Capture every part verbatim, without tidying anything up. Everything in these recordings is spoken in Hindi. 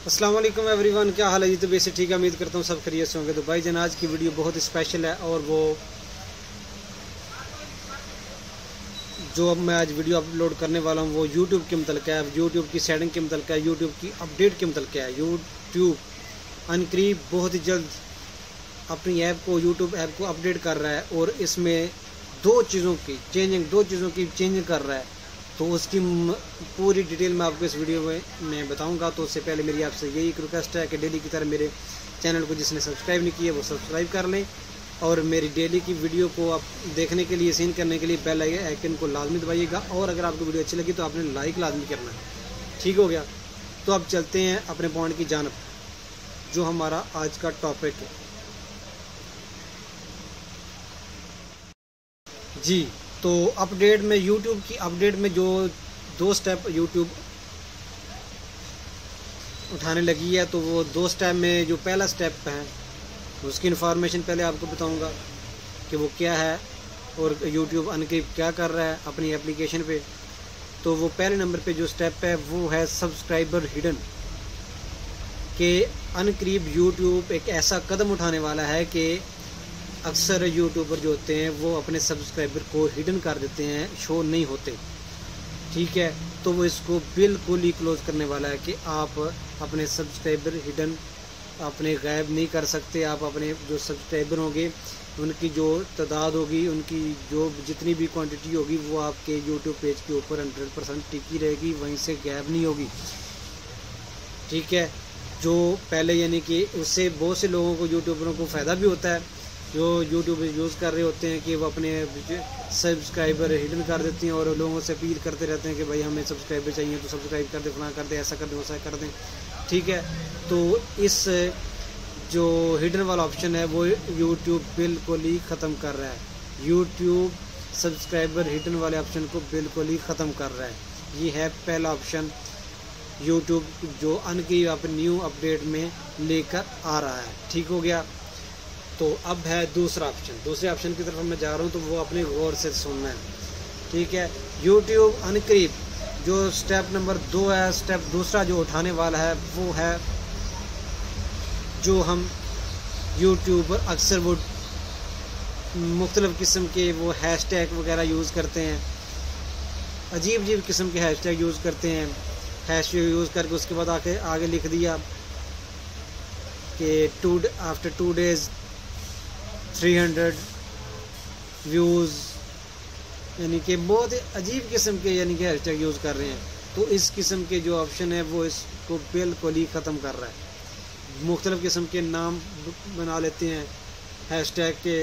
अस्सलाम वालेकुम एवरीवन, क्या हाल है जी। तो वैसे ठीक है, उम्मीद करता हूँ सब खैरियत से होंगे। तो भाई जान आज की वीडियो बहुत स्पेशल है और वो जो अब मैं आज वीडियो अपलोड करने वाला हूँ वो यूट्यूब के मतलब है, यूट्यूब की सेटिंग के मतलब है, यूट्यूब की अपडेट के मतलब है। यूट्यूब अनकरीब बहुत ही जल्द अपनी ऐप को यूट्यूब ऐप को अपडेट कर रहा है और इसमें दो चीज़ों की चेंजिंग दो चीज़ों की चेंज कर रहा है। तो उसकी पूरी डिटेल मैं आपको इस वीडियो में मैं बताऊंगा। तो उससे पहले मेरी आपसे यही एक रिक्वेस्ट है कि डेली की तरह मेरे चैनल को जिसने सब्सक्राइब नहीं किया वो सब्सक्राइब कर लें और मेरी डेली की वीडियो को आप देखने के लिए सीन करने के लिए बेल आइकन को लाजमी दबाइएगा। और अगर आपको वीडियो अच्छी लगी तो आपने लाइक लाजमी करना है। ठीक हो गया। तो अब चलते हैं अपने पॉइंट की जानब, जो हमारा आज का टॉपिक है जी। तो अपडेट में यूट्यूब की अपडेट में जो दो स्टेप यूट्यूब उठाने लगी है, तो वो दो स्टेप में जो पहला स्टेप है उसकी इन्फॉर्मेशन पहले आपको बताऊंगा कि वो क्या है और यूट्यूब अनकरीब क्या कर रहा है अपनी एप्लीकेशन पे। तो वो पहले नंबर पे जो स्टेप है वो है सब्सक्राइबर हिडन के। अनकरीब यूट्यूब एक ऐसा कदम उठाने वाला है कि अक्सर यूट्यूबर जो होते हैं वो अपने सब्सक्राइबर को हिडन कर देते हैं, शो नहीं होते। ठीक है, तो वो इसको बिल्कुल ही क्लोज करने वाला है कि आप अपने सब्सक्राइबर हिडन अपने गायब नहीं कर सकते। आप अपने जो सब्सक्राइबर होंगे उनकी जो तादाद होगी, उनकी जो जितनी भी क्वांटिटी होगी वो आपके यूट्यूब पेज के ऊपर हंड्रेड परसेंट टिकी रहेगी, वहीं से गायब नहीं होगी। ठीक है, जो पहले यानी कि उससे बहुत से लोगों को यूट्यूबरों को फ़ायदा भी होता है जो यूट्यूब यूज़ कर रहे होते हैं कि वो अपने सब्सक्राइबर हिडन कर देती हैं और लोगों से अपील करते रहते हैं कि भाई हमें सब्सक्राइबर चाहिए तो सब्सक्राइब कर दे, फलां कर दे, ऐसा कर दे, वैसा कर दें। ठीक है, तो इस जो हिडन वाला ऑप्शन है वो यूट्यूब बिल्कुल ही ख़त्म कर रहा है। यूट्यूब सब्सक्राइबर हिडन वाले ऑप्शन को बिल्कुल ही ख़त्म कर रहा है। ये है पहला ऑप्शन यूट्यूब जो अनकी आप न्यू अपडेट में लेकर आ रहा है। ठीक हो गया। तो अब है दूसरा ऑप्शन। दूसरे ऑप्शन की तरफ मैं जा रहा हूँ, तो वो अपने गौर से सुनना है। ठीक है, यूट्यूब अनकरीब जो स्टेप नंबर दो है, स्टेप दूसरा जो उठाने वाला है वो है जो हम यूट्यूबर अक्सर वो मुख्तलिफ़ किस्म के वो हैशटैग वगैरह यूज़ करते हैं, अजीब अजीब किस्म के हैशटैग यूज़ करते हैं। हैशटैग यूज़ करके उसके बाद आके आगे लिख दिया कि two after two days three hundred views, यानी कि बहुत अजीब किस्म के यानी कि हैशटैग यूज़ कर रहे हैं। तो इस किस्म के जो ऑप्शन है वो इसको बिल्कुल ही ख़त्म कर रहा है। मुख्तलिफ़ किस्म के नाम बना लेते हैं हैशटैग के,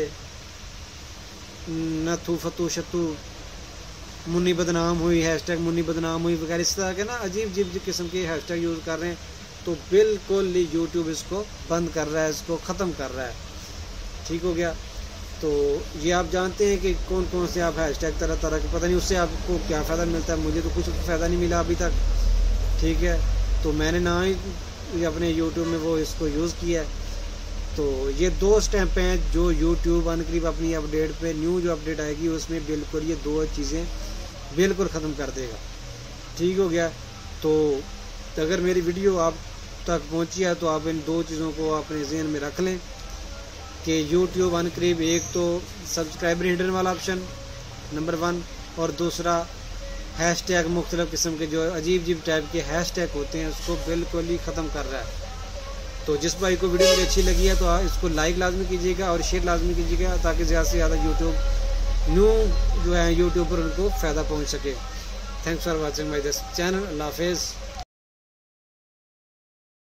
नथु फतु शतु, मुन्नी बदनाम हुई, हैशटैग मुन्नी बदनाम हुई वगैरह, इस तरह के ना अजीब अजीब किस्म के हैशटैग यूज़ कर रहे हैं। तो बिल्कुल ही यूट्यूब इसको बंद कर रहा है, इसको ख़त्म कर रहा है। ठीक हो गया। तो ये आप जानते हैं कि कौन कौन से आप हैशटैग तरह तरह के, पता नहीं उससे आपको क्या फ़ायदा मिलता है, मुझे तो कुछ फ़ायदा नहीं मिला अभी तक। ठीक है, तो मैंने ना ही अपने यूट्यूब में वो इसको यूज़ किया है। तो ये दो स्टेप हैं जो यूट्यूब अनकरीब अपनी अपडेट पे न्यू जो अपडेट आएगी उसमें बिल्कुल ये दो चीज़ें बिल्कुल ख़त्म कर देगा। ठीक हो गया। तो अगर मेरी वीडियो आप तक पहुंची है तो आप इन दो चीज़ों को अपने ज़हन में रख लें कि यूट्यूब अनकरीब एक तो सब्सक्राइबर हिडन वाला ऑप्शन नंबर वन और दूसरा हैशटैग मुख्तलिफ़ किस्म के जो अजीब अजीब टाइप के हैशटैग होते हैं उसको बिल्कुल ही ख़त्म कर रहा है। तो जिस भाई को वीडियो मेरी अच्छी लगी है तो इसको लाइक लाजमी कीजिएगा और शेयर लाजमी कीजिएगा ताकि ज़्यादा से ज़्यादा यूट्यूब न्यू जो है यूट्यूब पर उनको फ़ायदा पहुँच सके। Thanks for watching my this channel. अल्लाह हाफ़िज़।